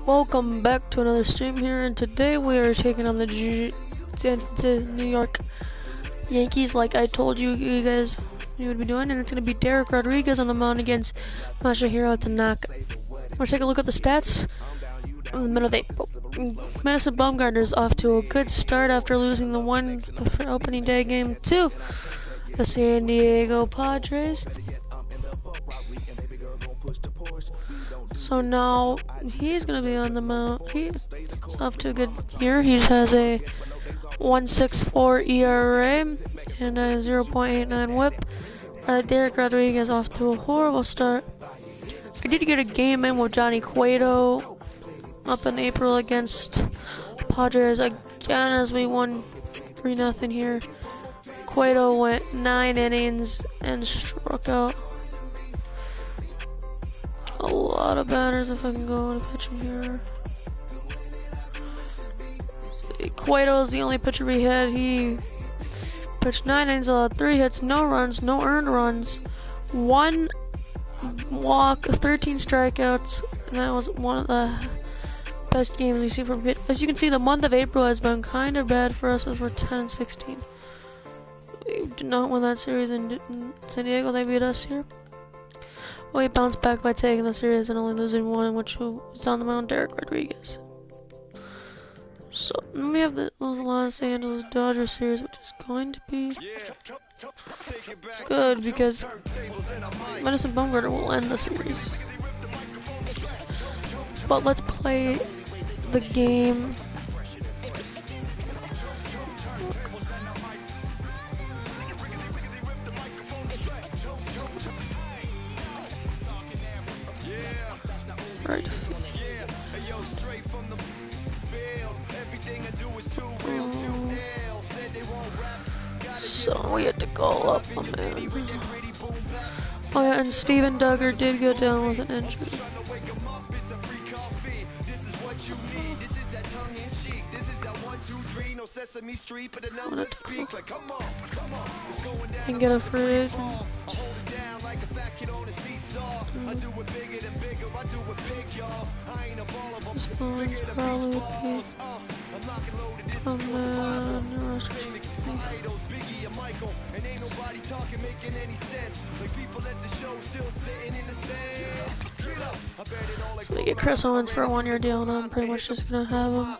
Welcome back to another stream here, and today we are taking on the New York Yankees, like I told you guys you would be doing, and it's going to be Derek Rodriguez on the mound against Masahiro Tanaka. Let's take a look at the stats. In the middle of Madison Bumgarner's off to a good start after losing the opening day game to the San Diego Padres. So now he's going to be on the mound. He's off to a good year. He has a 1.64 ERA and a 0.89 whip. Derek Rodriguez off to a horrible start. I did get a game in with Johnny Cueto up in April against Padres again as we won 3-0 here. Cueto went 9 innings and struck out a lot of batters. If I can go and pitch him here. Cueto is the only pitcher we had. He pitched 9 innings, allowed 3 hits, no runs, no earned runs, 1 walk, 13 strikeouts, and that was one of the best games we see from him. As you can see, the month of April has been kind of bad for us as we're 10-16. We did not win that series in San Diego. They beat us here. We bounced back by taking the series and only losing one, which was on the mound, Derek Rodriguez. So we have the Los Angeles Dodgers series, which is going to be good because Madison Bumgarner will end the series. But let's play the game. Right. So we had to go up on that. Oh yeah, and Steven Duggar did go down with an injury. And get a free agent. This one's probably so we get Chris Owens for a 1-year deal, and I'm pretty much just gonna have him.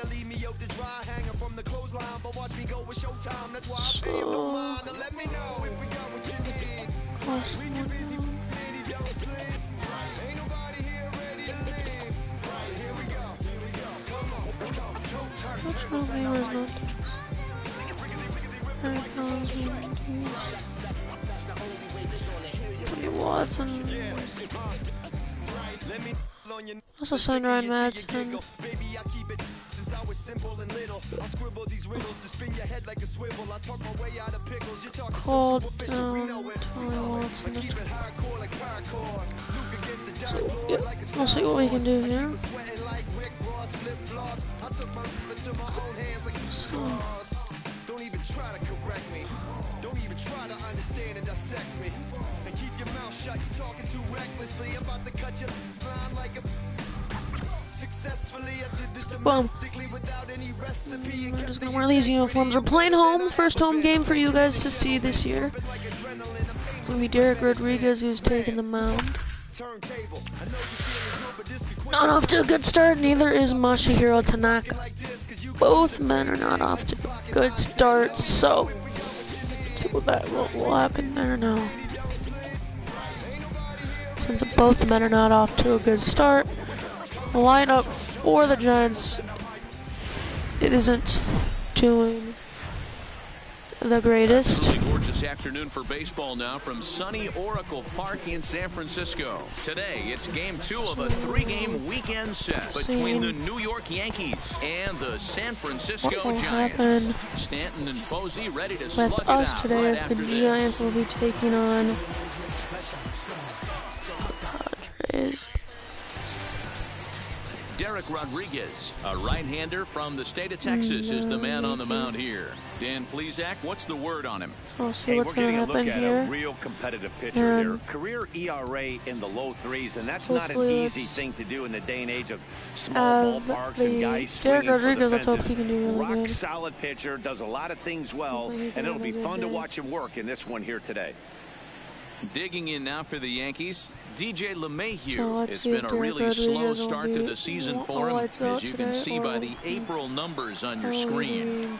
Which one of me was not? Tony Watson. Also signed Ryan Madsen. Called down Tony Watson. So, yeah, we'll see what we can do here. So. Don't even try to correct me. Don't even try to understand and dissect me. And keep your mouth shut, you're talking too recklessly. I'm about to cut your line like a successfully. I did this domestically without any recipe. I'm just gonna wear these uniforms. We're playing home. First home game for you guys to see this year. It's gonna be Derek Rodriguez who's taking the mound. Not off to a good start, neither is Masahiro Tanaka. Both men are not off to a good start, so let's see what will happen there now. Since both men are not off to a good start, the lineup for the Giants isn't doing the greatest. Really gorgeous afternoon for baseball now from sunny Oracle Park in San Francisco. Today, it's game 2 of a 3-game weekend set between the New York Yankees and the San Francisco Giants. Stanton and Posey ready to slug it out. With us today, as the Giants will be taking on the Padres. Derek Rodriguez, a right-hander from the state of Texas, is the man on the mound here. Dan Plesac, what's the word on him? We'll see what's going to happen here. We're getting a look at a real competitive pitcher here. Career ERA in the low 3s, and that's not an easy thing to do in the day and age of small ballparks and guys swinging for the fences. Let's hope he can do really Rock good. solid pitcher, does a lot of things well, and it'll be fun to watch him work in this one here today. Digging in now for the Yankees, DJ LeMahieu. So It's been a really slow start to the season for him, as you can see by the April numbers on your screen.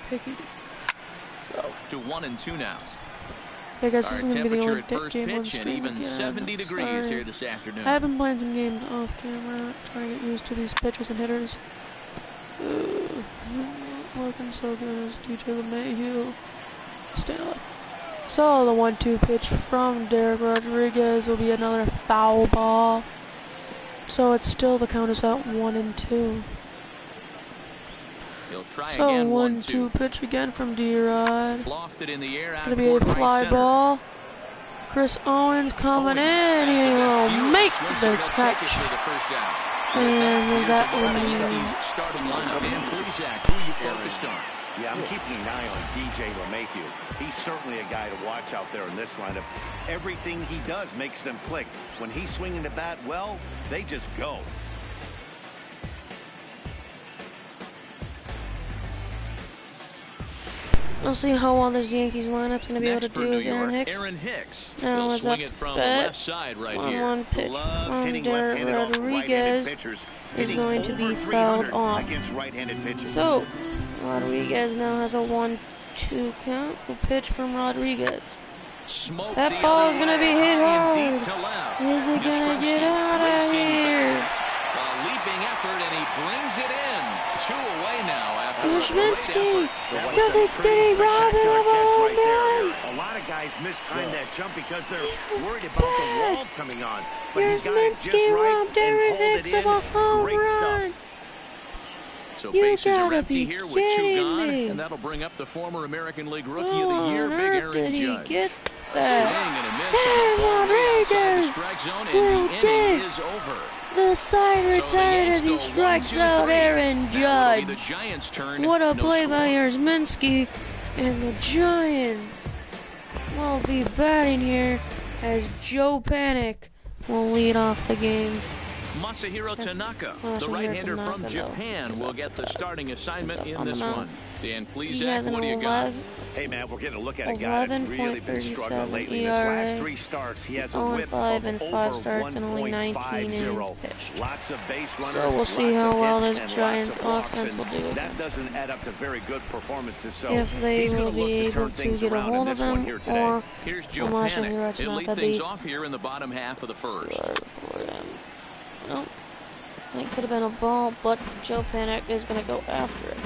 To 1-2 now. I guess Our this is going to be the temperature only at first game on pitch and stream even again. 70 degrees here this afternoon. I've been playing some games off camera, trying to get used to these pitchers and hitters. Not looking so good as DJ LeMahieu. Stay alive. So the 1-2 pitch from Derek Rodriguez will be another foul ball. So it's still, the count is at 1-2. He'll try So again, 1-2 pitch again from D-Rod. Lofted in the air. It's going to be a fly ball. Chris Owens coming in. He will make the catch. And that will be starting lineup. Dan Plesac, who you focused on? Yeah, I'm keeping an eye on DJ LeMahieu. He's certainly a guy to watch out there in this lineup. Everything he does makes them click. When he's swinging the bat well, they just go. We'll see how well this Yankees lineup's going to be able to do with Aaron Hicks. Aaron Hicks. Now He'll it's swing up it from to the bat. left side right here. 1-1 pitch Loves from hitting Derek left-handed off Rodriguez right-handed pitchers, is hitting going to be over fouled 300 off. against right-handed pitchers. So Rodriguez now has a 1-2 count. A pitch from Rodriguez. Smoked That the ball other is going to way, be hit high and hard. deep to left. Is it going to get out of racing here? A leaping effort, and he brings it in. 2 away now after Yastrzemski, Does did he rob it of a home run? A lot of guys mistime that jump because they're worried about the wall coming on. But he got it just Yastrzemski right robbed Aaron and Hicks hauled of a it in. home Great stuff. run. So You bases are gotta empty be here with 2 kidding gone, me. and that'll bring up the former American League Rookie How of the Year, on Big earth Aaron did he Judge. get Swing that? and a miss on the ball way outside the Rodriguez strike zone, will and the inning dig. is over. The side So the retired Yanks as he go strikes 1-2-3. out Aaron Now it'll be Judge. the Giants' turn. What a No play score. by Yastrzemski, and the Giants will be batting here as Joe Panic will lead off the game. Masahiro Tanaka, the Masahiro right-hander Tanaka, from though, Japan, is will up get the to bat. starting assignment He's up in on the this mound. one. Dan He has Plesac, an what do you got? 11. Hey, man, we're getting a look at a guy that's really been struggling lately. In his ERA. last 3 starts, he has a Only whip 5 of and over 5 starts and only 19 1.50. innings pitched. Lots of base runners, So we'll see lots how of well hits, this and Giants lots of walks, offense will and do with that him. doesn't add up to very good performances. So If they he's will gonna look be to turn able to things get a around in hold of this one them, here today. or Here's Joe Masahiro Panic. He'll lead Tanaka things be off here in the bottom half of the first. for them. Nope. It could have been a ball, but Joe Panic is going to go after it.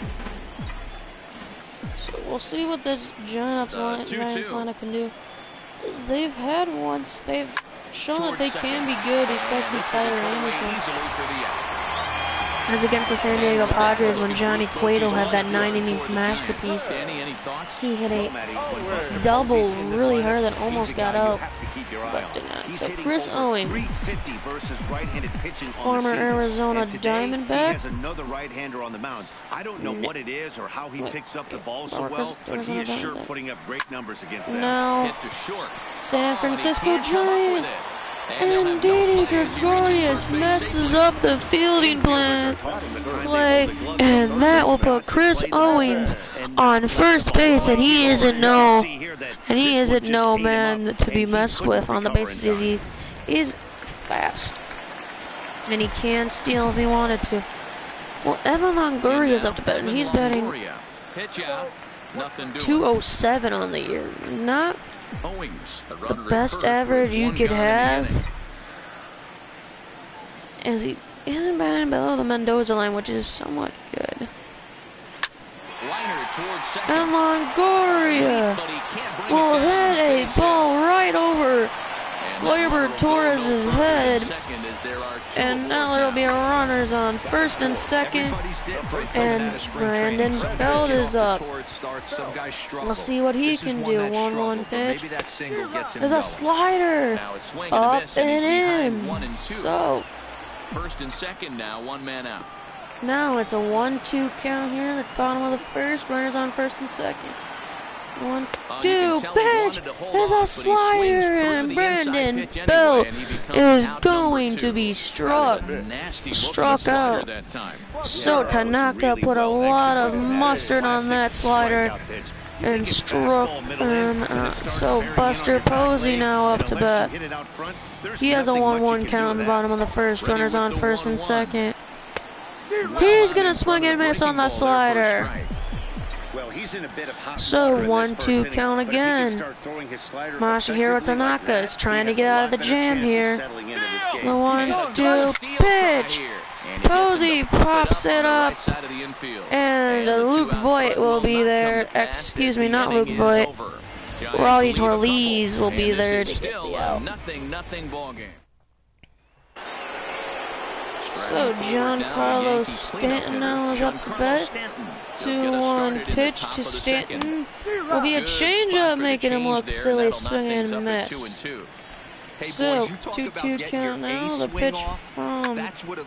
So we'll see what this Giants 2-2. lineup can do. As they've had once, they've shown that they can be good, especially Tyler Anderson. As against the San Diego Padres when Johnny Cueto had that 9-inning masterpiece. He hit a double really hard that almost got out, but did not. So Chris Owens, former Arizona Diamondback. He has another right-hander on the mound. I don't know what it is or how he picks up the ball so well, but he is sure putting up great numbers against that. Now, Hit to short. San Francisco He can't come up with Giants. it. And they'll And have no Didi play as he reaches Gregorius first base messes safely. up the fielding plan play, and that will put Chris Owens on first base, and he isn't no man to be messed with on the bases. As he is fast, and he can steal if he wanted to. Well, Evan Longoria is up to bat, and he's batting Pitch out. Nothing doing. 207 on the year. Not Owings, a the runner at best first average with you one could gone in the have, inning. as he isn't batting below the Mendoza line, which is somewhat good. Liner towards second. And Longoria But he can't bring will it down. hit a ball right over And Gleyber that Torres' will go head. second as there are two And now aboard there'll be runners on first and second, and Brandon Belt is up. We'll see what he can do. 1-1 pitch. There's a slider Now it's swing and a up miss, and he's and behind in. 1 and 2. So First and second now, one man out. Now it's a 1-2 count here at the bottom of the first. Runners on first and second. 1-2 pitch. There's a slider, and Brandon Belt is going to be struck out. So Tanaka put a lot of mustard on that slider and struck him out. So Buster Posey now up to bat. He has a 1-1 count on the bottom of the first. Runners on first and second. He's gonna swing and miss on the slider. So 1-2 count again. Masahiro Tanaka is trying to get out of the jam here. The 1-2 pitch. Posey pops it up, and Luke Voigt will be there. Excuse me, not Luke Voigt. Rowdy Torres will be there to get the out. So Giancarlo Stanton now is up to bat. 2-1 pitch to Stanton. Will be a changeup, making him look silly, swing and miss. So 2-2 count now. The pitch from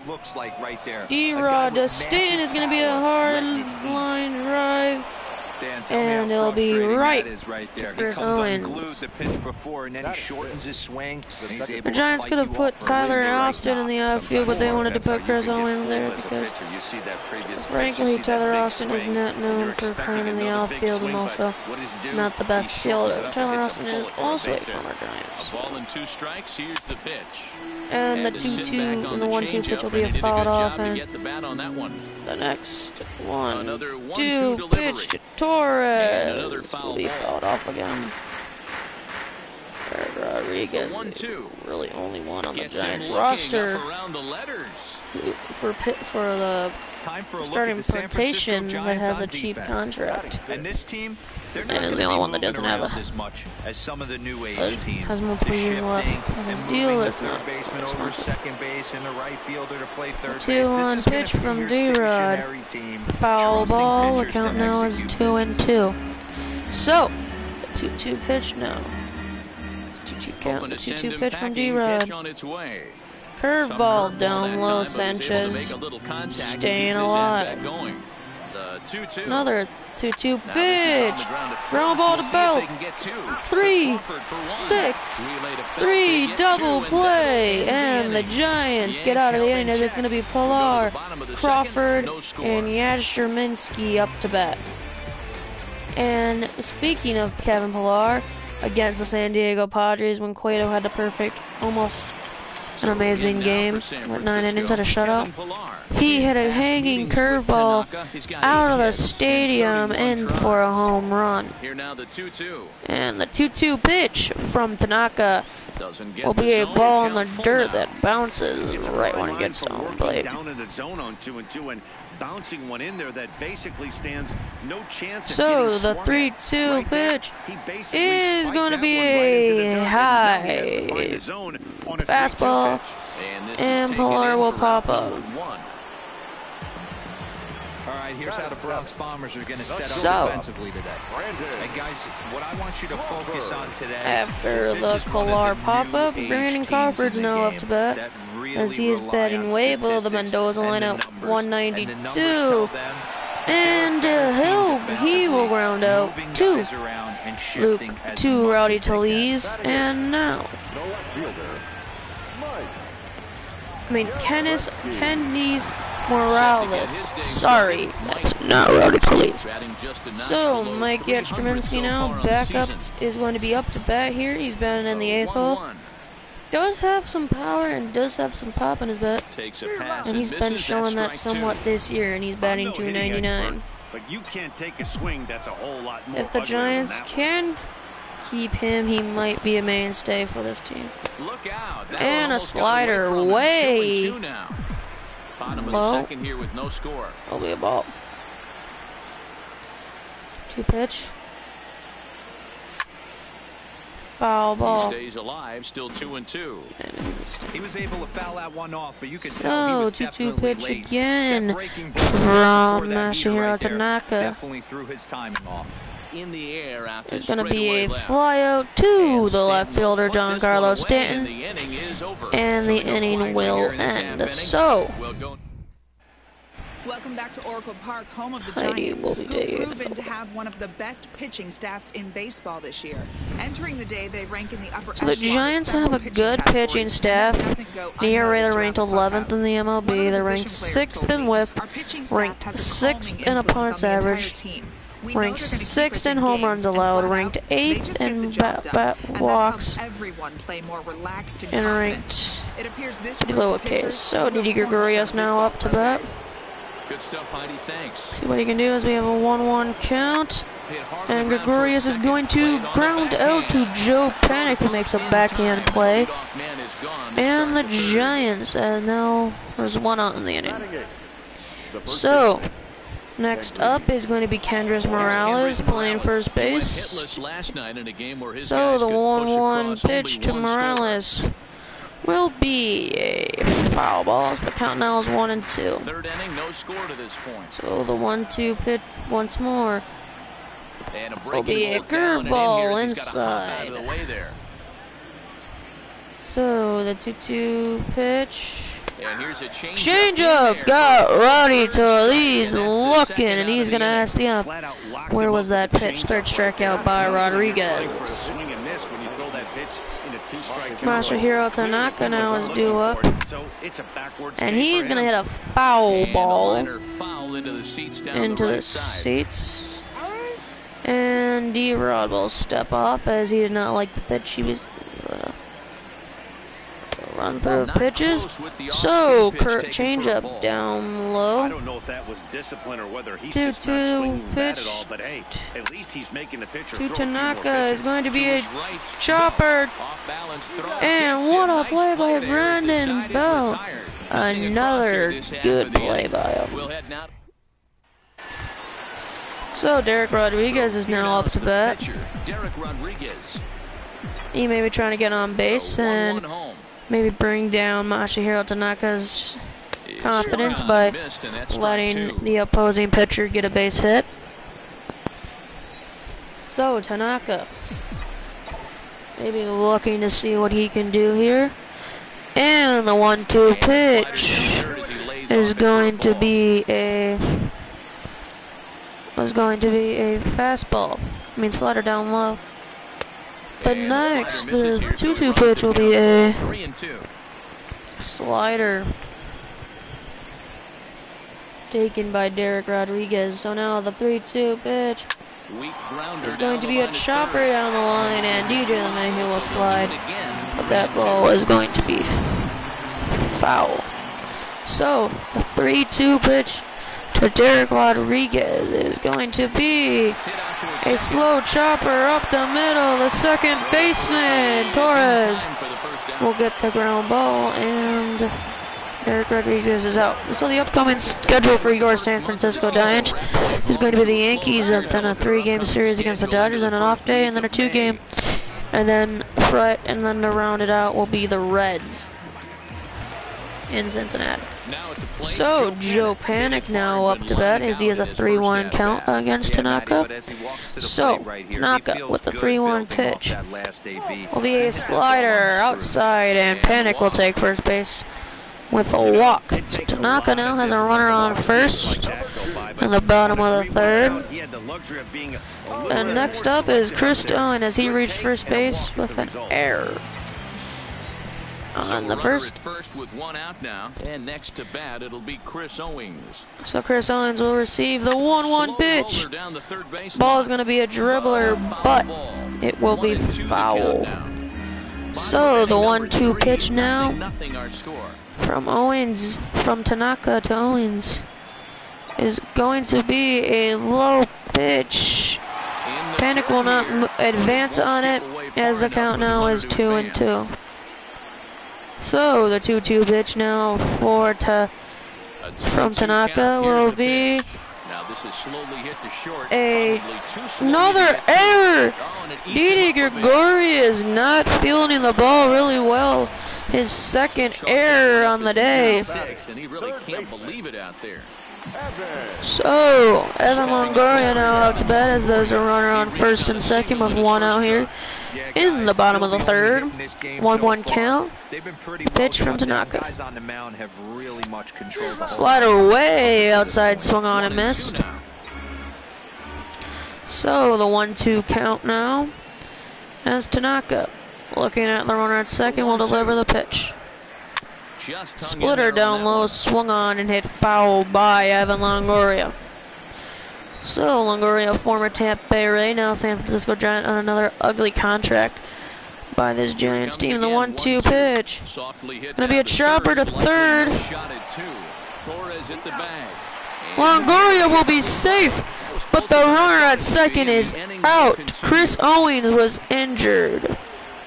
D-Rod to Stanton is going to be a hard line drive. And it'll be right to Chris Owens. The Giants could have put Tyler Austin in the outfield, but they wanted to put Chris Owens there because, frankly, Tyler Austin is not known for playing in the outfield and also not the best fielder. Tyler Austin is also a former Giant. And the 2-2 and the 1-2 pitch will be fouled off, and the next 1-2 pitch to Torres will be fouled off again. Rodriguez is really only one on the Giants roster for the starting rotation that has a cheap contract. And this team, and is the only one that doesn't have as much as some of the new age teams. Has multiple years left on his deal. It's not over second base and the right fielder to play third base. 2-1 pitch from D-Rod. Foul ball. The count now is 2-2. So, the 2-2 pitch now. 2-2 count. The 2-2 pitch from D-Rod. Curveball down low. Sanchez staying alive. Another 2-2 pitch. Ground ball to Belt. 3-6-3 double play, and the Giants get out of the inning as it's going to be Pilar, Crawford, and Yastrzemiński up to bat. And speaking of Kevin Pilar, against the San Diego Padres when Cueto had the perfect, almost an amazing game with 9 innings at a shutout. He hit a hanging curveball out of the stadium in for a home run. And the 2-2 pitch from Tanaka will be a ball in the dirt that bounces right when it gets to home plate. Bouncing one in there that basically stands no chance. So the 3-2 pitch is going to be a high fastball, and Pilar will pop up. All right, here's how the Bronx Bombers are going to set up offensively today. And guys, what I want you to focus on today. After the Pilar pop-up, Brandon Crawford's now up to bat, as he is batting way below the Mendoza line at 192. And he will round out two Rowdy Torres, and now Kenny's Morales. Sorry, that's not Rowdy Torres. So Mike Yastrzemiński now back up is going to be up to bat here. He's batting in the 8th hole. Does have some power and does have some pop in his bat, and he's been showing that somewhat this year, and he's batting .299. But you can't take a swing that's a whole lot more. If the Giants can keep him, he might be a mainstay for this team. And a slider way low. Will be a ball. 2 pitch. Foul ball. He stays alive, still 2-2. He was able to foul that one off, but you could tell he was 2-2 pitch again from Masahiro Tanaka. Definitely threw his timing off. In the air after There's going to be a fly out to the left fielder, Giancarlo Stanton, and the inning will end. So, Welcome back to Oracle Park, home of the Heidi Giants, will be who've there. proven to have one of the best pitching staffs in baseball this year. Entering the day, they rank in the upper So the echelon of Giants have several a good pitching categories, staff. and that doesn't go The ERA, unnoticed they're ranked around the 11th in the clubhouse. One MLB. of They're the ranked position players 6th told in me, WHIP, "Our pitching staff ranked has a 6th calming in influence opponent's on the entire average, team. We know ranked they're gonna keep 6th us in home runs games, and allowed, flat ranked out, they 8th just get the in job done. bat And that walks, helps everyone play more relaxed and and confident. ranked It appears this below a group of case. pitchers So is a real Didi cornerstone Gregorius of now baseball up to bat. programs. Good stuff, Heidi. Thanks. See what he can do as we have a 1-1 count. Hit hard And on the ground Gregorius towards is going second. to Played on the ground out to backhand. Joe Panic, who makes a backhand play. Leadoff man is gone to And the start third. Giants, now there's one out in the inning. So, next up is going to be Kendrys Morales playing first He went base. hitless last night in a game where his So guys the could push 1-1 across pitch only to one score. Morales will be a foul ball. So the count now is 1-2. Third inning, no score to this point. So the 1-2 pitch once more. And a Will be a breaking ball down and in curveball here as he's got to hop out of inside. the way there. So the 2-2 pitch. And here's a Change up, got Roddy Torres looking, and he's gonna ask the ump, Flat out locked where him was up that with the pitch? changeup Third right strikeout there. by Usually you're Rodriguez. trying for a swing and miss when you throw that pitch into two-strike count. Masahiro Tanaka now is due up, So it's a backwards and game he's for gonna him. hit a foul And a ball liner foul into the seats down into the the right side. seats. And D-Rod will step off as he did not like the pitch. He was run through Not pitches. close with the So off-speed pitch Kurt taken change for a up ball. down I low. don't know if that was discipline or whether he's 2-2 just not swinging the bat at pitch all, but hey, at least he's making the pitcher To throw a few more Tanaka is pitches. going to be To a his right. chopper. Off balance throw. And Gets what it. a Nice play by there. The Brandon side is Bell. retired. Nothing Another across here this half good of the play inning. by him. We'll head now. So Derek Rodriguez is Here now up is to the bat. pitcher, Derek Rodriguez. He may be trying to get on base The 1-1 and home. maybe bring down Masahiro Tanaka's It's confidence swung by on, missed, and that's strike letting two. the opposing pitcher get a base hit. So Tanaka maybe looking to see what he can do here. And the 1-2 And the pitch slider down third as he lays is off it for a going to ball. be a fastball. I mean slider down low. The And the next, slider the misses here, so he 2-2 runs pitch the will count be a 3-2. slider taken by Derek Rodriguez. So now the 3-2 pitch Weak grounder is down going to the be a line to chopper third. down the line, and DJ LeMahieu will slide. Again, But that ball is going to be foul. So the 3-2 pitch to Derek Rodriguez is going to be hit out towards a second. slow chopper up the middle. The second baseman, Torres, For the first down. will get the ground ball, and Derek Rodriguez is out. So the upcoming schedule for your San Francisco Giants is going to be the Yankees, and then a 3-game series against the Dodgers, and an off day, and then a 2-game, and then to round it out will be the Reds in Cincinnati. Now at the plate, So Joe Panic now up to bat as he has a 3-1 count against Tanaka. So Tanaka with the 3-1 pitch will be a slider outside, and Panic will take first base with a walk. So Tanaka now has a runner on first in the bottom of the third. And next up is Chris Owen as he reached first base with an error on the first. At first with one out now, and next to bat it'll be Chris Owings. So Chris Owens will receive the 1-1 Slow pitch. roller down the third base Ball line. is going to be a dribbler, Foul but ball. it will be 1-2 the foul. count now. So the Number 1-2 three, pitch now nothing our score. from Tanaka to Owens is going to be a low pitch. In the Panic will not advance on it as the count now is 2-2. So the 2-2 pitch now from Tanaka will be Now this is slowly hit to short. a Probably too slowly another hit. error. Oh, and it eats Didi him up a bit. Gregorius is not fielding the ball really well. His second error on the day. Six, and he really can't believe it out there. So, Evan Longoria now out to bat as there's a runner on first and second with one out here in the bottom of the third. 1-1 count. Pitch from Tanaka. Slider way outside, swung on and missed. So, the 1-2 count now as Tanaka, looking at the runner at second, will deliver the pitch. Splitter down low, swung on and hit foul by Evan Longoria. So Longoria, former Tampa Bay Ray, now San Francisco Giant, on another ugly contract by this Giants team. The 1-2 pitch. Gonna be a chopper to third. Longoria will be safe, but the runner at second is out. Chris Owings was injured.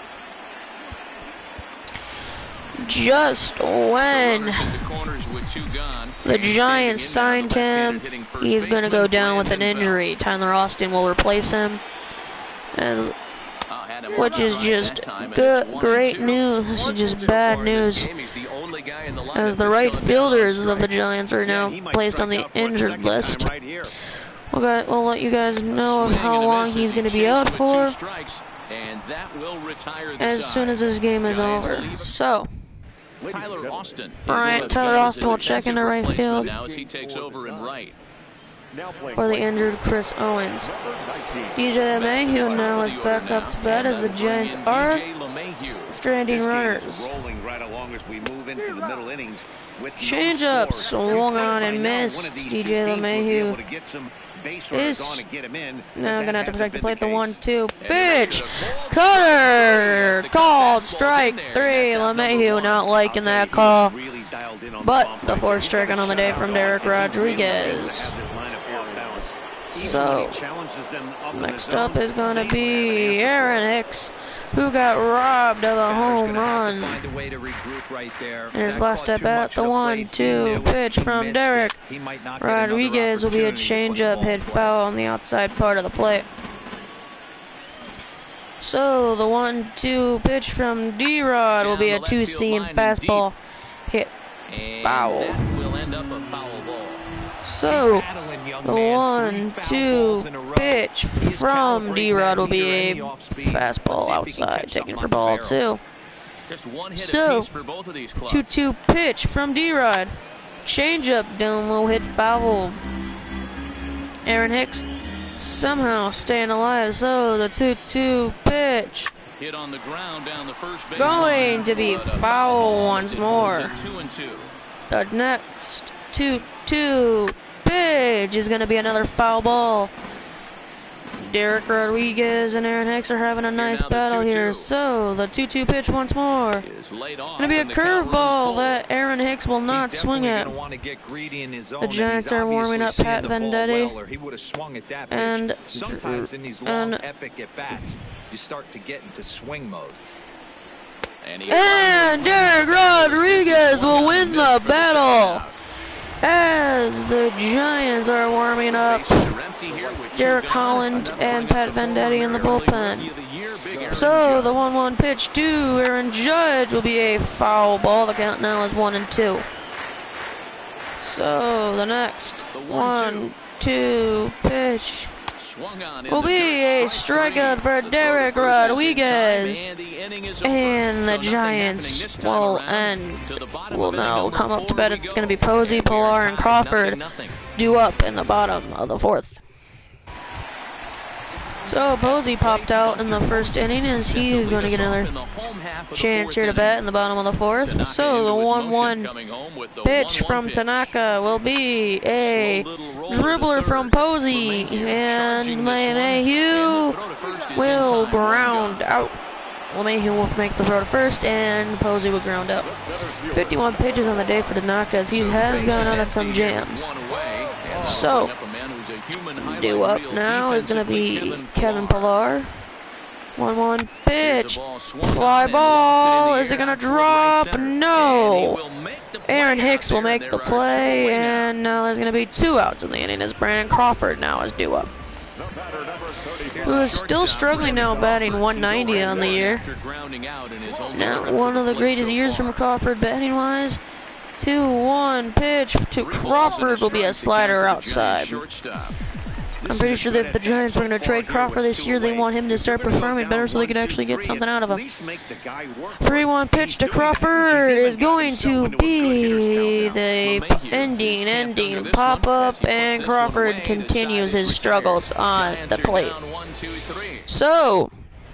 Just when the Giants signed him, he's going to go down with an injury. Tyler Austin will replace him, which is just great news. This is just bad news, as the right fielders of the Giants are now placed on the injured list. We'll let you guys know of how long he's going to be out for as soon as this game is over. So, Tyler Austin. Tyler Austin will check into right field now as he takes over in right. for the injured Chris Owens. DJ LeMahieu now is back up to bat as the Giants are stranding runners. Change up, swung on and missed. DJ LeMahieu is now gonna have to protect the plate. The 1-2 pitch, cutter, called strike 3. LeMahieu not liking that call, but the 4th strikeout on the day from Derek Rodriguez. So next up is gonna be Aaron Hicks, who got robbed of a home run in his last at bat. The 1-2 pitch from Derek Rodriguez will be a changeup hit foul on the outside part of the plate. So the 1-2 pitch from D-Rod will be a two-seam fastball hit foul. So the 1-2 pitch from D-Rod will be a fastball outside, taken for ball 2. So 2-2 pitch from D-Rod, changeup down low, hit foul. Aaron Hicks somehow staying alive. So the 2-2 pitch hit on the ground down the first base going to be foul once more. The next 2-2 pitch is going to be another foul ball. Derek Rodriguez and Aaron Hicks are having a nice battle here. So the 2-2 pitch once more. Going to be a curveball that Aaron Hicks will not swing at. The Giants are warming up Pat Venditti, and epic at bats, you start to get into swing mode. And Derek Rodriguez will win the battle as the Giants are warming up Derek Holland and Pat Venditti in the bullpen. So the 1-1 pitch to Aaron Judge will be a foul ball. The count now is 1-2. So the next 1-2 pitch will be a strikeout for Derek Rodriguez, and the Giants will now come up to bat. It's going to be Posey, Pilar, and Crawford due up in the bottom of the 4th. So Posey popped out in the first inning as he is going to get another chance here to bat in the bottom of the 4th. So the 1-1 pitch from Tanaka will be a dribbler from Posey, and LeMahieu will ground out. LeMahieu will make the throw to first, and Posey will ground out. 51 pitches on the day for Tanaka as he has gone out of some jams. So due up now is going to be Kevin Pilar. 1-1 pitch. Fly ball. Is it going to drop? No. Aaron Hicks will make the play, and now there's going to be 2 outs in the inning as Brandon Crawford now is due up, who is still struggling now, batting 190 on the year. Not one of the greatest years from Crawford batting-wise. 2-1 pitch to Crawford will be a slider outside. I'm pretty sure that if the Giants were going to trade Crawford this year, they want him to start performing better so they could actually get something out of him. 3-1 pitch to Crawford is going to be the ending pop-up, and Crawford continues his struggles on the plate. So,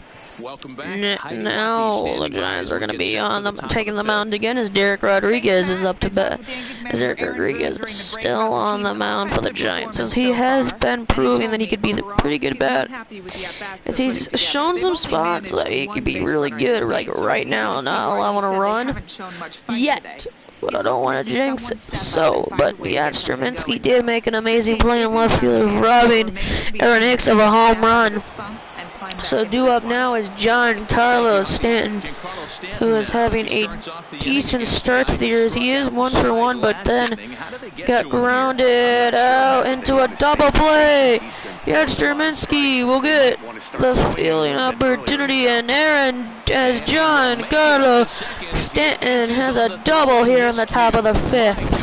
now the Giants are going to be on taking the mound again as Derek Rodriguez is up to bat. Derek Rodriguez is still on the mound for the Giants, as he has been proving that he could be the pretty good bat. As he's shown some spots that he could be really good, like right now, not allowing to run yet. But I don't want to jinx it. So, but Yastrzemski did make an amazing play in left field, robbing Aaron Hicks of a home run. So due up now is Giancarlo Stanton, who is having a decent start to the year. He is 1-for-1, but then got grounded out into a double play. Yastrzemski will get the fielding opportunity, and Aaron, as Giancarlo Stanton has a double here in the top of the 5th.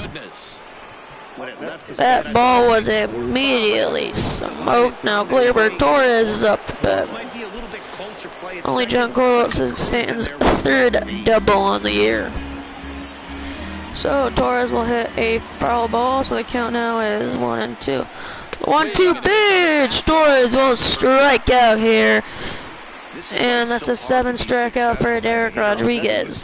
That ball was immediately smoked. Now Gleyber Torres is up, but only Giancarlo Stanton's 3rd double on the year. So Torres will hit a foul ball, so the count now is 1-2. 1-2 pitch. Torres will strike out here. And that's a 7 strikeout for Derek Rodriguez.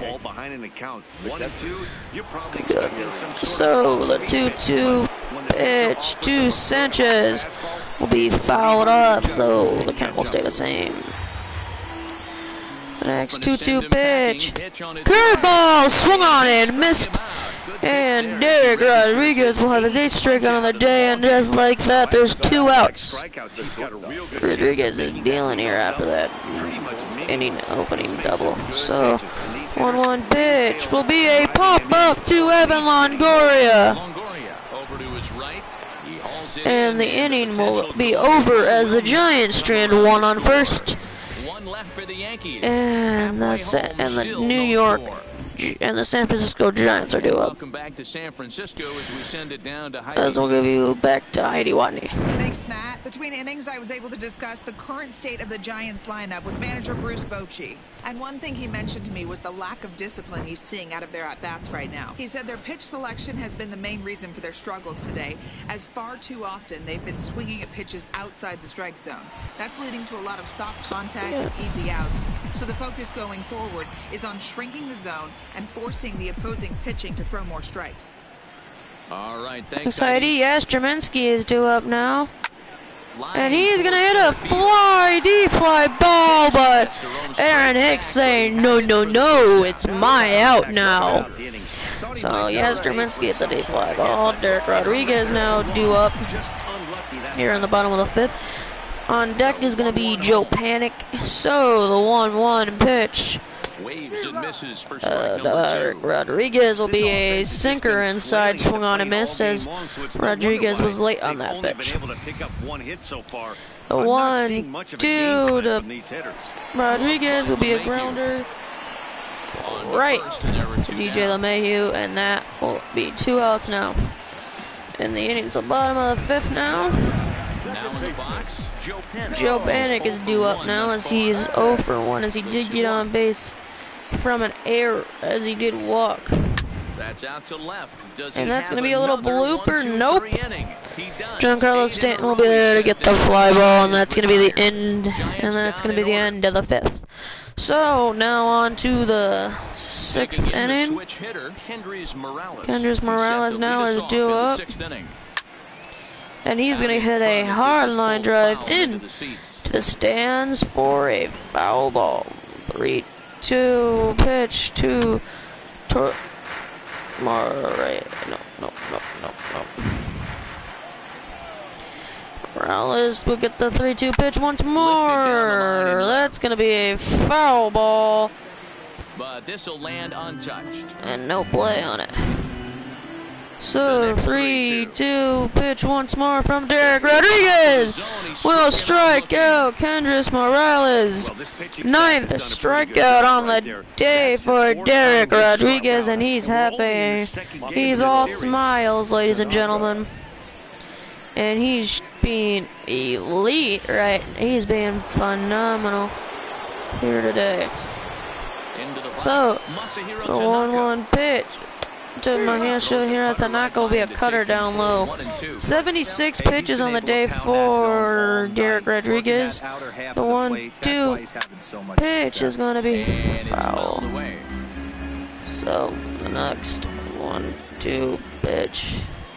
So the 2-2 pitch to Sanchez will be fouled up, so the count will stay the same. The next 2-2 pitch. Curveball swung on and missed. And Derek Rodriguez will have his 8th strikeout on the day, and just like that, there's 2 outs. Rodriguez is dealing here after that inning opening double. So, 1-1 pitch will be a pop-up to Evan Longoria. And the inning will be over as the Giants strand 1 on first. And the New York and the San Francisco Giants are due up. Welcome back to San Francisco as we send it down to Heidi. As we'll give you back to Heidi Watney. Thanks, Matt. Between innings, I was able to discuss the current state of the Giants lineup with manager Bruce Bochy. And one thing he mentioned to me was the lack of discipline he's seeing out of their at-bats right now. He said their pitch selection has been the main reason for their struggles today, as far too often they've been swinging at pitches outside the strike zone. That's leading to a lot of soft contact and easy outs. So the focus going forward is on shrinking the zone and forcing the opposing pitching to throw more strikes. All right, thanks. Heidi. Yastrzemski is due up now. And he's going to hit a deep fly ball, but Aaron Hicks saying, no, it's my out now. So Yastrzemski hits a deep fly ball. Derek Rodriguez now due up here in the bottom of the 5th. On deck is going to be Joe Panik. So the 1-1 pitch. Waves and misses for strike number 2. Rodriguez will be a sinker inside, swung on and missed, as Rodriguez was late on that pitch. The 1-2 to Rodriguez will be a grounder right to DJ LeMahieu, and that will be 2 outs now. And the inning's the bottom of the 5th now. Now in the box, Joe Panik is due up now, as he is 0-for-1, as he did get on base from an error, as he did walk. That's out to left. And that's going to be a little blooper. Nope. Giancarlo Stanton will be there to get the fly ball, and that's going to be the end. And that's going to be the end of the 5th. So now on to the 6th inning. Kendrys Morales now is due up. And he's going to hit a hard line drive in to the stands for a foul ball. 3-2 pitch to Morales will get the 3-2 pitch once more. That's going to be a foul ball. But this will land untouched. And no play on it. So 3-2 pitch once more from Derek Rodriguez. Will strike out Kendrys Morales. 9th strikeout on the day for Derek Rodriguez, and he's happy. He's all smiles, ladies and gentlemen. And he's being elite, right? He's being phenomenal here today. So, the 1-1 pitch to Mahesh here. Tanaka will be a cutter down low. 76 pitches on the day for Derek Rodriguez. The 1-2 pitch is going to be foul. So, the next 1-2 pitch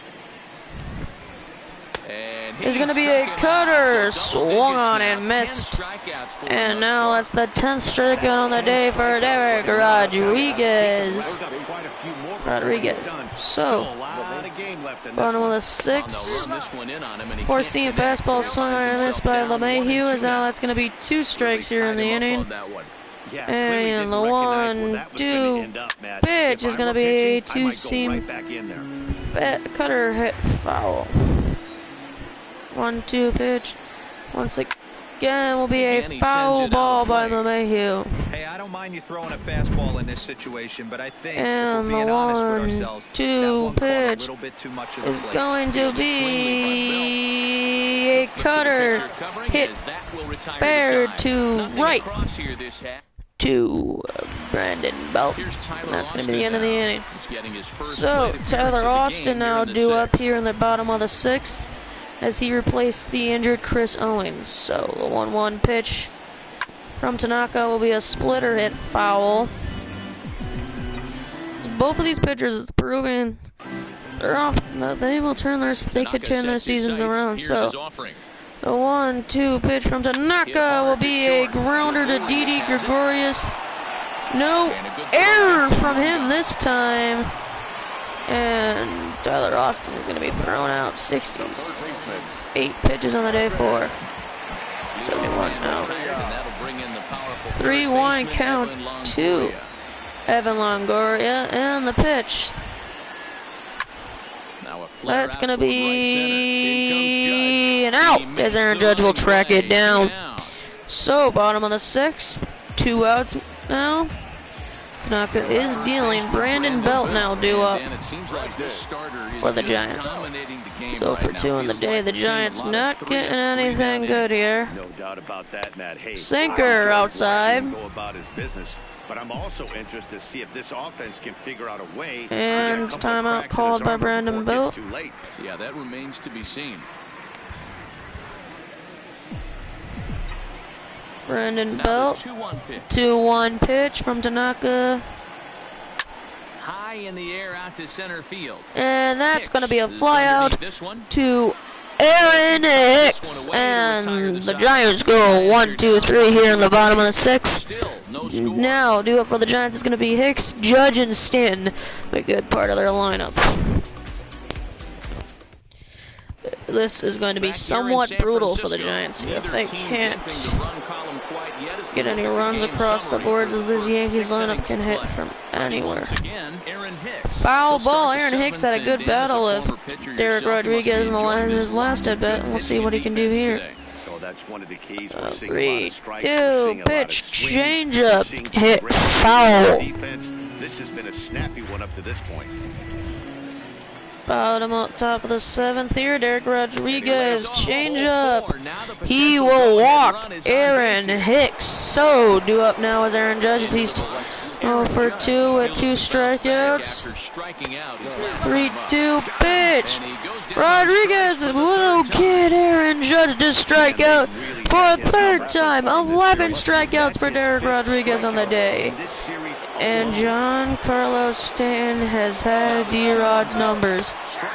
is going to be a cutter. Swung on and missed. And now that's the 10th strikeout on the day for Derek Rodriguez. So, bottom of the 6th. Four-seam fastball swung on and missed by LeMahieu. As now that's going to be 2 strikes here in the inning. And the 1-2 pitch is going to be a 2-seam cutter hit foul. 1-2 pitch. Once again will be a foul ball by LeMahieu. Hey, I don't mind you throwing a fastball in this situation, but I think and the 1-2 pitch is going to be a cutter hit fair to right to Brandon Belt. And that's going to be the end of the inning. So Tyler Austin now due up here in the bottom of the 6th, as he replaced the injured Chris Owings. So the 1-1 pitch from Tanaka will be a splitter hit foul. Both of these pitchers is proving they're off. They will turn their seasons around. So the 1-2 pitch from Tanaka will be a grounder to Didi Gregorius. No error from him this time. And Tyler Austin is going to be thrown out. 68 pitches on the day for 71 now. 3-1 count to Evan Longoria, and the pitch. That's going to be an out, as Aaron Judge will track it down. So bottom of the 6th, 2 outs now. Tanaka is dealing. Brandon Belt now due up for the Giants. So for 2 in the day, the Giants not getting anything good here. Sinker outside. But I'm also interested to see if this offense can figure out a way. And timeout called by Brandon Belt. Yeah, that remains to be seen. Brandon Belt, 2-1 pitch from Tanaka. High in the air out to center field. And that's going to be a flyout to Aaron Hicks. And the Giants go 1-2-3 here in the bottom of the 6th. Now, due up for the Giants is going to be Hicks, Judge, and Stanton, a good part of their lineup. This is going to be somewhat brutal for the Giants if they can't get any runs across the boards, as this Yankees lineup can hit from anywhere. Foul ball. Aaron Hicks had a good battle with Derek Rodriguez in his last at bat, and we'll see what he can do here. 3-2 pitch, changeup, hit foul. This has been a snappy one up to this point. Bottom up top of the 7th here, Derek Rodriguez, changeup. He will walk Aaron Hicks. So due up now is Aaron Judge. He's 0 for 2 with 2 strikeouts. 3-2 pitch. Rodriguez will get Aaron Judge to strike out for a 3rd time. 11 strikeouts for Derek Rodriguez on the day. And Giancarlo Stanton has had D-Rod's numbers.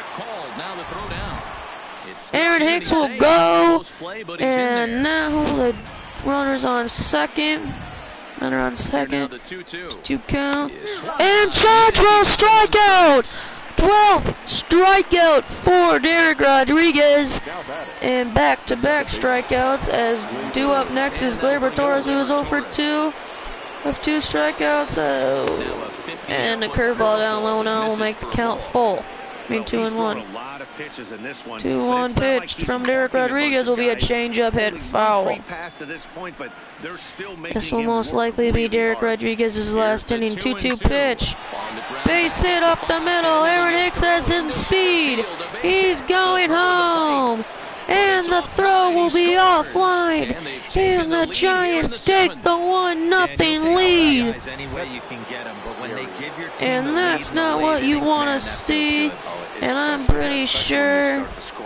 Aaron Hicks will go. And now the runner's on second. Runner on second. 2 count. And Judge will strike out. 12th strikeout for Derek Rodriguez. And back-to-back strikeouts, as due up next is Gleyber Torres, who is 0 for 2. With 2 strikeouts, and the curveball down low now will make the count full. I mean, 2-1. A lot of pitches in this one. 2-1 pitched from Derek Rodriguez will be a changeup hit foul. This will most likely be Derek Rodriguez's last inning. 2-2 pitch. Base hit up the middle. Aaron Hicks has some speed. He's going home. And the throw will be offline. And the Giants take the 1-0 lead. And that's not what you want to see. And I'm pretty sure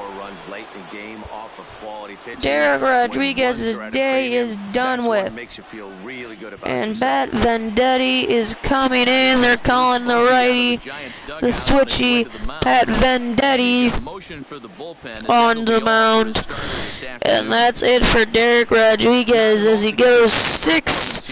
Derek Rodriguez's day is done with. And Pat Venditti is coming in. They're calling the righty, the switchy Pat Venditti on the mound. And that's it for Derek Rodriguez as he goes 6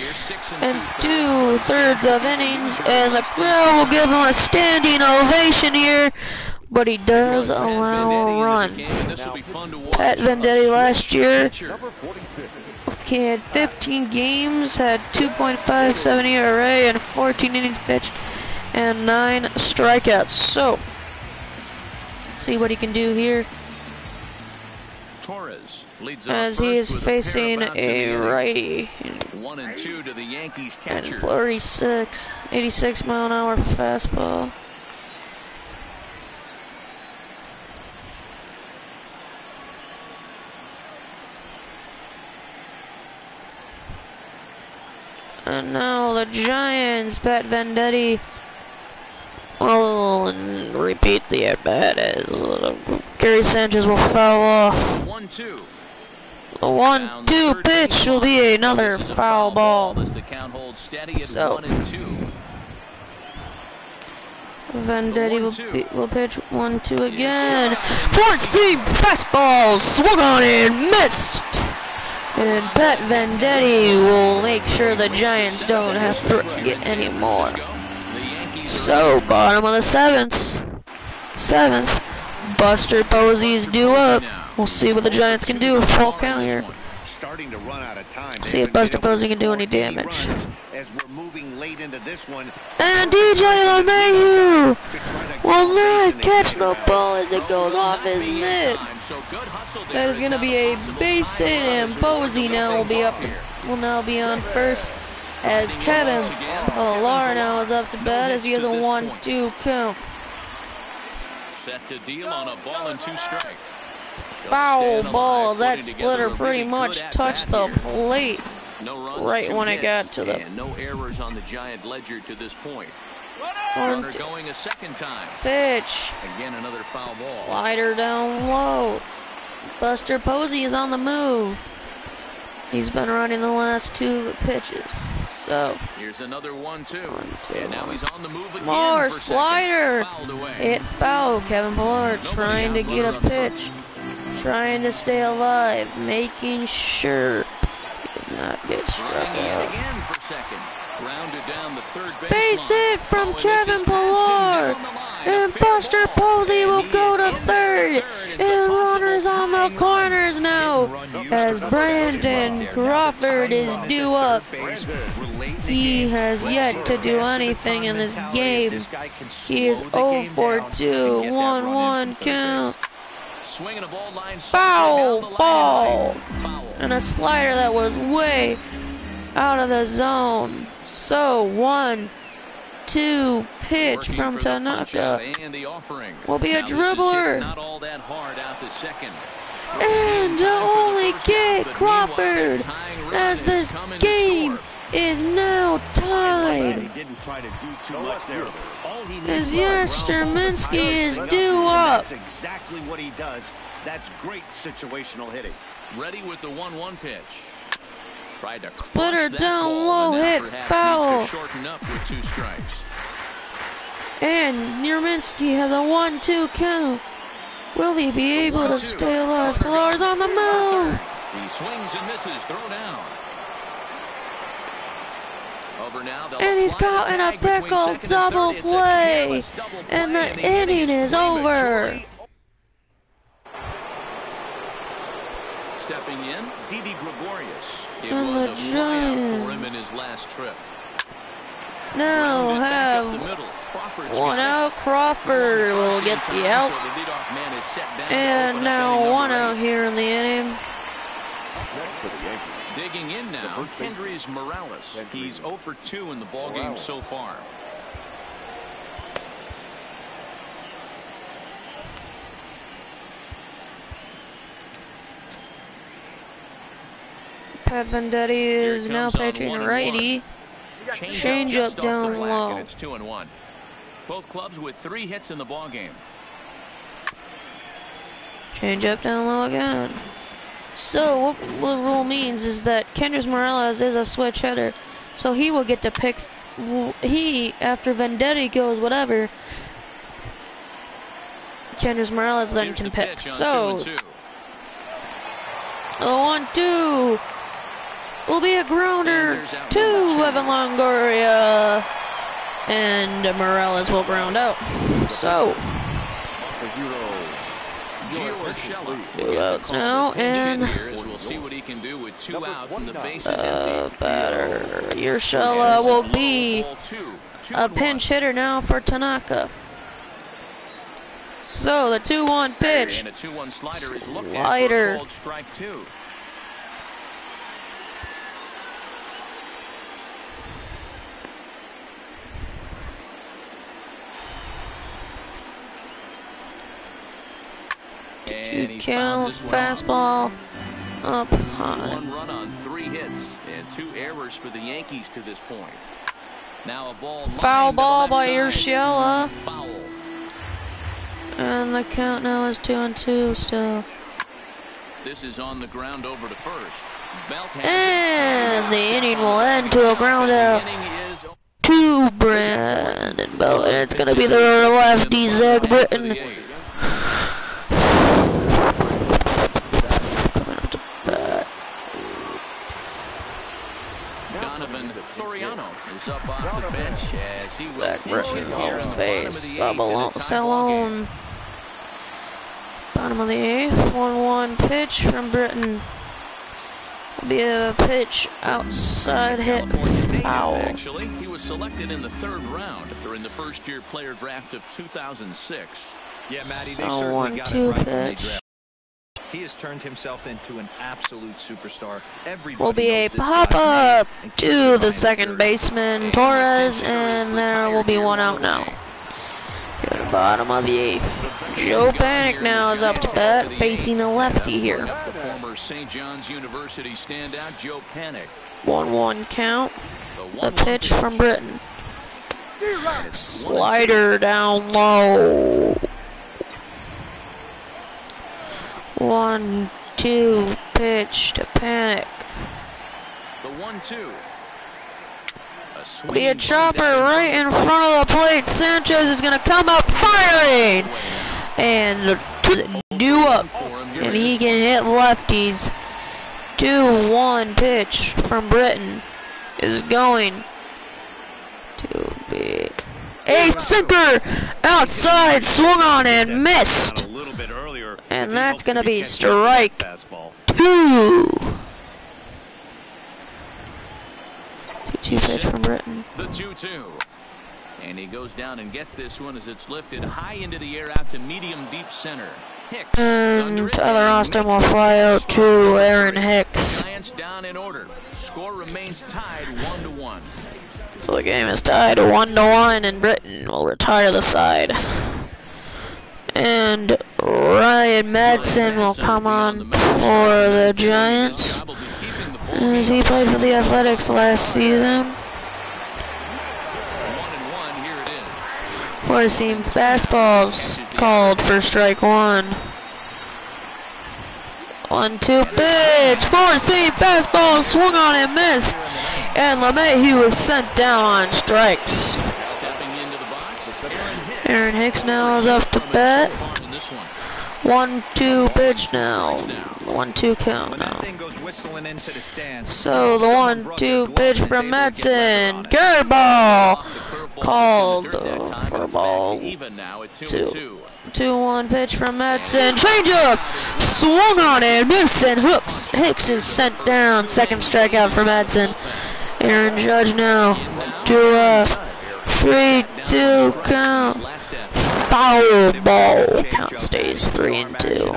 2/3 of innings. And the crowd will give him a standing ovation here. But he does allow a run. Pat Venditti last year, he had 15 games, had 2.57 ERA and 14 innings pitched and 9 strikeouts. So, see what he can do here. Torres leads as he is facing a righty. 1-2 to the Yankees catcher. And 86 mile an hour fastball. And now the Giants, Pat Venditti will repeat the at-bat as Gary Sanchez will foul off. 1-2. The 1-2 pitch will be another foul ball. So Venditti will pitch 1-2 again. Towards seam fastball, swung on and missed. And Pat Venditti will make sure the Giants don't have to get any more. So, bottom of the seventh, Buster Posey's due up. We'll see what the Giants can do. Full count here. See if Buster Posey can do any damage. And DJ LeMahieu will not catch the ball as it goes off his mitt. That is going to be a base hit, and Posey now will now be on first as Kevin Pillar now is up to bat as he has a 1-2 count. Set to deal on a ball and 2 strikes. Foul ball. That splitter pretty much touched the plate right when it got to the. No errors on the Giant ledger to this point. Runner going a second time. Pitch. Again, another foul ball. Slider down low. Buster Posey is on the move. He's been running the last 2 pitches. So here's another 1-2. And now he's on the move again. More slider. It fouled. Kevin Pillar trying to get a pitch. Trying to stay alive. Making sure he does not get struck out. Again for second. Rounded down the third base hit from Kevin Pillar. And Buster Posey will go to third. And runners on the corners now as Brandon Crawford is due up. He has yet to do anything in this game. He is 0 for 2, 1-1 count. Foul ball. And a slider that was way out of the zone. So 1-2 pitch from Tanaka will be a dribbler. And to only get Crawford as this game is now tied. As Yastrzemski is due up. That's exactly what he does. That's great situational hitting. Ready with the 1-1 pitch. Tried to splitter down low, hit foul. Shorten up with 2 strikes. And Yastrzemski has a 1-2 count. Will he be able to stay alive? Pillar's on the move. He swings and misses. Throw down. Over now, and he's caught in a pickle double play. And the inning is over. Stepping in, Didi Gregorius. It and was the a flyout for him in his last trip. Now have One out. Crawford will get the out. And now 1 out here in the inning. Digging in now, Kendrys Morales. He's 0 for 2 in the ballgame so far. Pat Venditti is now pitching righty. Change up down low. It's 2-1. Both clubs with 3 hits in the ballgame. Change up down low again. So what the rule means is that Kendrys Morales is a switch hitter, so he will get to pick. He, after Venditti goes whatever, Kendrys Morales then can pick. So the 1-2 will be a grounder to Evan Longoria, and Morales will ground out. So 2 outs now, and we'll see what he can do with 2 out and the bases empty. Batter Urshela will be a pinch hitter now for Tanaka. So the 2-1 pitch. And a 2-1 slider is looked at Slider. for a called strike 2. Count fastball up high. 1 run on 3 hits and 2 errors for the Yankees to this point. Now a ball. Foul ball by Urshela. Foul. And the count now is 2-2 still. This is on the ground over to first. And the inning will end to a ground out to Brandon Belt. And it's going to be the lefty Zach Britton. Is up off the bench as he will pinch hit here in the base. Salone. Bottom of the 8th. 1-1 pitch from Britton. Will be a pitch outside hit foul. Actually, he was selected in the 3rd round during the first-year player draft of 2006. Yeah, Matty, they So certainly got it 1-2 right when they pitch. drafted. He has turned himself into an absolute superstar. Everybody Will be a knows this pop guy, up and to keep the behind second third. baseman Torres, and there will be 1 out now. Go to the bottom of the 8th. Joe Panic now is up to bat, facing a lefty here. The former St. John's University standout Joe Panic. 1-1 count. The pitch from Britton. Slider down low. 1-2 pitch to Panic. The 1-2. Will be a chopper right in front of the plate. Sanchez is going to come up firing. And to the due up. And he can hit lefties. 2-1 pitch from Britton is going to be a sinker outside, swung on and missed. And that's going to be strike 2. 2-2 pitch from Britton. The 2-2. And he goes down and gets this one as it's lifted high into the air out to medium deep center. Hicks. And Tyler Austin will fly out to Aaron Hicks. Giants down in order. Score remains tied 1-1. So the game is tied 1-1, and Britton will retire the side. And Ryan Madsen will come on for the Giants, as he played for the Athletics last season. 1-1, here it is. Four seam fastballs called for strike 1. 1-2 pitch, 4 seam fastball swung on and missed, and LeMahieu was sent down on strikes. Stepping into the box, Aaron Hicks now is up to bat. 1-2 pitch now. 1-2 count now. So the 1-2 pitch from Madsen. Curveball called for ball 2. 2-1 pitch from Madsen. Changeup swung on and missed, and Hicks is sent down. Second strikeout for Madsen. Aaron Judge now to 3-2 count. Foul ball. Count stays 3-2.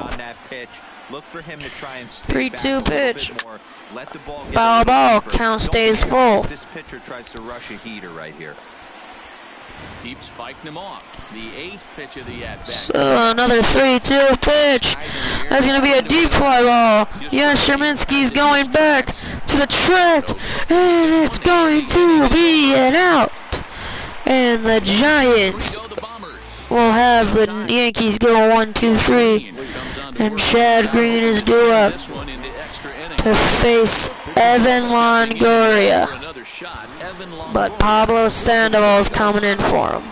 3-2 pitch. Foul ball. Count stays full. This pitcher tries to rush a heater right here. Keeps spiking him off. The 8th pitch of the at-bat. So another 3-2 pitch. That's going to be a deep fly ball. Yes, Sherminsky's going back to the track. And it's going to be an out. And the Giants will have the Yankees go 1-2-3. And Chad Green is due up to face Evan Longoria. But Pablo Sandoval's coming in for him.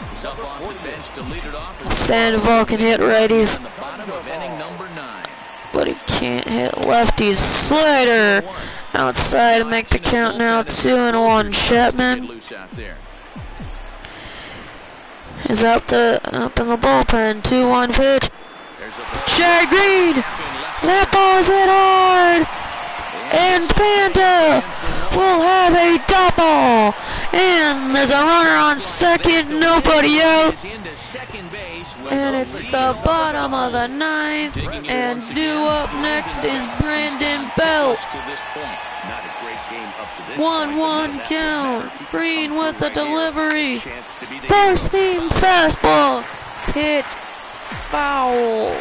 Sandoval can hit righties, but he can't hit lefties. Slider outside to make the count now 2-1. Chapman is up in the bullpen. 2-1 pitch. Chad Green. That ball's hit hard. And Panda will have a double. And there's a runner on second, nobody out. And it's the bottom of the 9th. And due up next is Brandon Belt. 1-1 count. Green with the delivery. First seam fastball. Hit foul.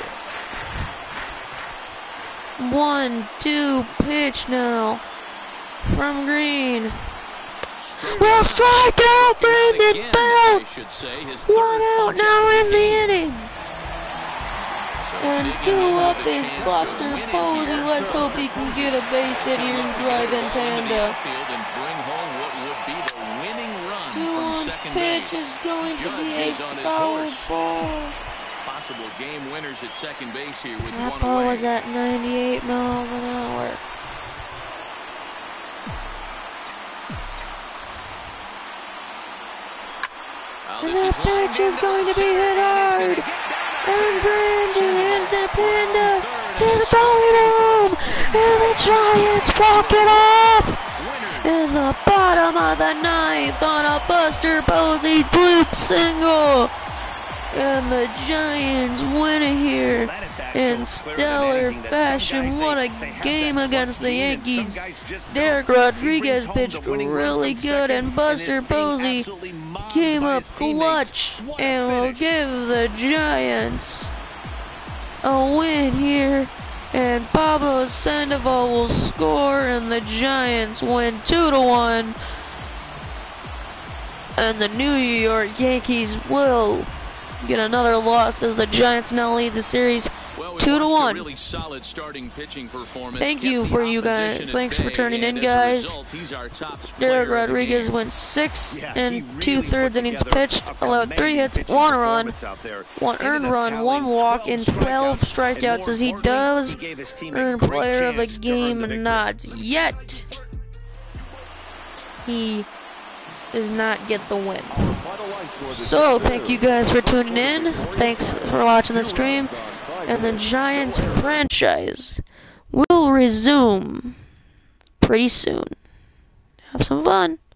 1-2 pitch now from Green. Will strike out Brandon Belt. 1 out now in the inning. And due up is Buster Posey. Let's hope he can get a base hit here and drive in Panda. 2-1 pitch is going to be a foul ball. Possible game winners at second base here with that one ball away. was at 98 miles an hour. And that pitch is going to be hit hard. And Brandon into Panda is going home. And the Giants walk it off. In the bottom of the 9th on a Buster Posey bloop single. And the Giants win it here in stellar fashion. What a game against the Yankees. Derek Rodriguez pitched really good, and Buster Posey came up clutch and will give the Giants a win here. And Pablo Sandoval will score, and the Giants win 2-1. And the New York Yankees will get another loss as the Giants now lead the series 2-1. Really solid starting pitching performance. Thank you for you guys. Thanks for turning in, guys. Derek Rodriguez went 6 and 2/3 innings pitched, allowed 3 hits, 1 run, 1 earned run, 1 walk, and 12 strikeouts as he does earn player of the game nods. Yet he does not get the win. So thank you guys for tuning in. Thanks for watching the stream. And the Giants franchise will resume pretty soon. Have some fun.